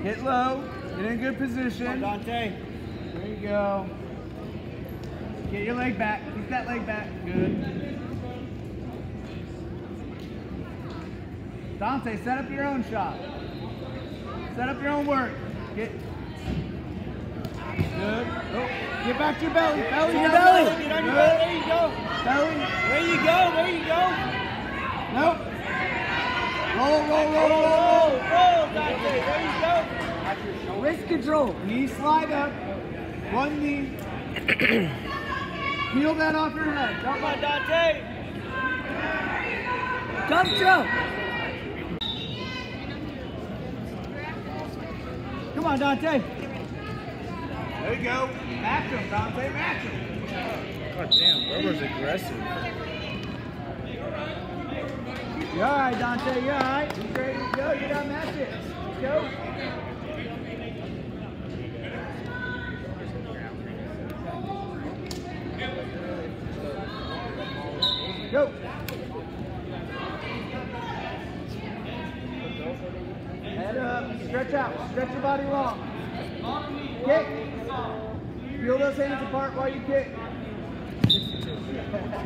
Get low. Get in a good position. Come on, Dante. There you go. Get your leg back. Keep that leg back. Good. Dante, set up your own shot. Set up your own work. Get. Good. Oh, get back to your belly. Belly. Get on your belly. belly. Get on your belly. There you go. Belly. There you go. There you go. Nope. Roll, roll, roll, roll, Roll, roll. roll, Dante. There you go. Wrist control. Knee slide up. One knee. Peel that off your head. Come on, Dante. Jump, jump. Come on, Dante. There you go. Match him, Dante. Match him. God damn, Rubber's aggressive. You're all right, Dante. You're all right. He's ready to go. You got match it. Let's go. Go. Head up. Stretch out. Stretch your body long. Kick. Peel those hands apart while you kick.